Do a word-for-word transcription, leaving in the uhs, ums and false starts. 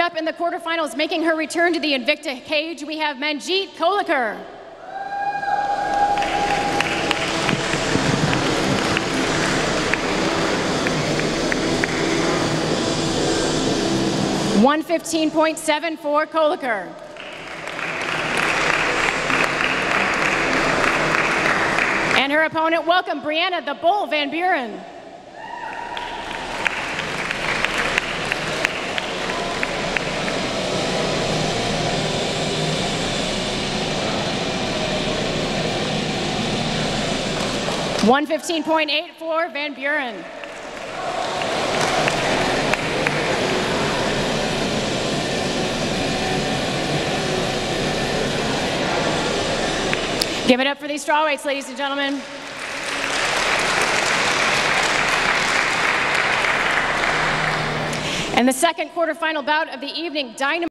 up in the quarterfinals, making her return to the Invicta cage, we have Manjit Kolekar. one fifteen point seven for Kolekar. And her opponent, welcome Brianna, the Bull Van Buren. one fifteen point eight for Van Buren. Give it up for these strawweights, ladies and gentlemen. And the second quarterfinal bout of the evening, Dynamite.